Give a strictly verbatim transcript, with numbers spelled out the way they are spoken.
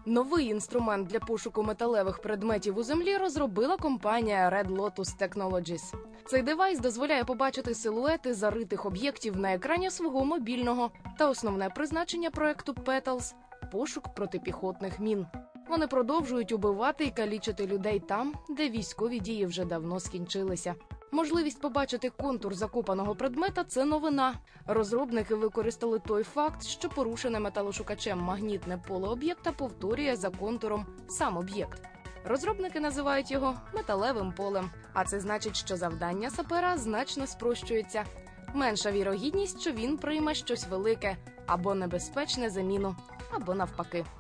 Новий інструмент для пошуку металевих предметів у землі розробила компанія Red Lotus Technologies. Цей девайс дозволяє побачити силуети заритих об'єктів на екрані свого мобільного. Та основне призначення проекту Petals – пошук протипіхотних мін. Вони продовжують убивати і калічити людей там, де військові дії вже давно скінчилися. Можливість побачити контур закопаного предмета – це новина. Розробники використали той факт, що порушене металошукачем магнітне поле об'єкта повторює за контуром сам об'єкт. Розробники називають його металевим полем. А це значить, що завдання сапера значно спрощується. Менша вірогідність, що він прийме щось велике або небезпечне заміну, або навпаки.